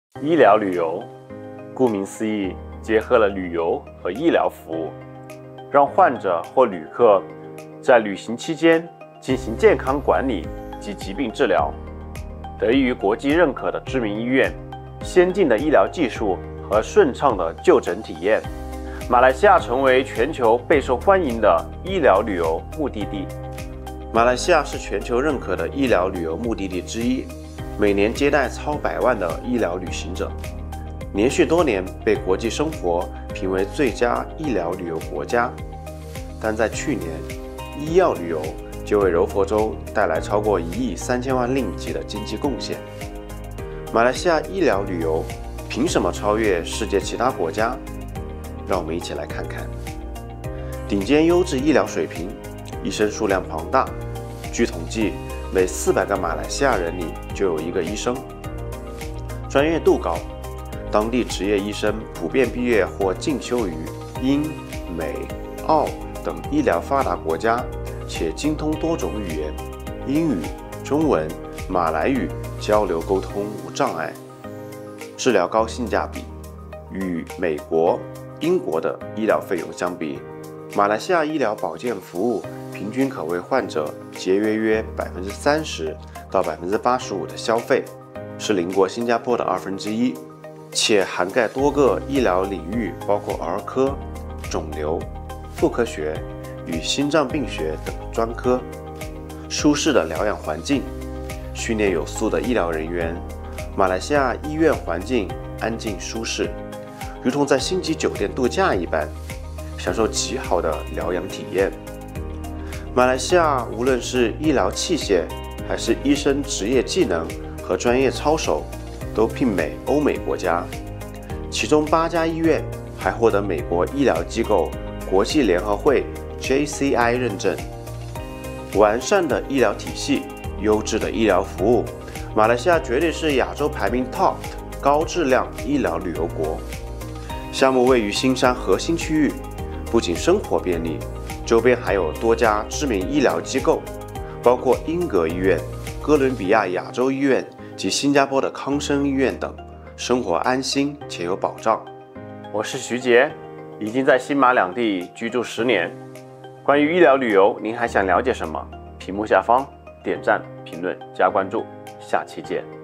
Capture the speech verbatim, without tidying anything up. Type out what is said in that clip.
医疗旅游，顾名思义，结合了旅游和医疗服务，让患者或旅客在旅行期间进行健康管理及疾病治疗。得益于国际认可的知名医院、先进的医疗技术和顺畅的就诊体验，马来西亚成为全球备受欢迎的医疗旅游目的地。马来西亚是全球认可的医疗旅游目的地之一，每年接待超百万的医疗旅行者，连续多年被国际生活评为最佳医疗旅游国家。但在去年，医药旅游就为柔佛州带来超过一亿三千万令吉的经济贡献。马来西亚医疗旅游凭什么超越世界其他国家？让我们一起来看看。顶尖优质医疗水平，医生数量庞大，据统计，每四百个马来西亚人里就有一个医生。专业度高，当地执业医生普遍毕业或进修于英、美、澳等医疗发达国家，且精通多种语言，英语、中文、马来语交流沟通无障碍。治疗高性价比，与美国、英国的医疗费用相比，马来西亚医疗保健服务平均可为患者节约约百分之三十到百分之八十五的消费，是邻国新加坡的二分之一，且涵盖多个医疗领域，包括儿科、肿瘤、妇科学与心脏病学等专科。舒适的疗养环境，训练有素的医疗人员，马来西亚医院环境安静舒适，如同在星级酒店度假一般，享受极好的疗养体验。马来西亚无论是医疗器械，还是医生职业技能和专业操守，都媲美欧美国家。其中八家医院还获得美国医疗机构国际联合会 J C I 认证。完善的医疗体系，优质的医疗服务，马来西亚绝对是亚洲排名 top 高质量医疗旅游国。项目位于新山核心区域，不仅生活便利，周边还有多家知名医疗机构，包括英格医院、哥伦比亚亚洲医院及新加坡的康生医院等，生活安心且有保障。我是徐杰，已经在新马两地居住十年。关于医疗旅游，您还想了解什么？屏幕下方点赞、评论、加关注，下期见。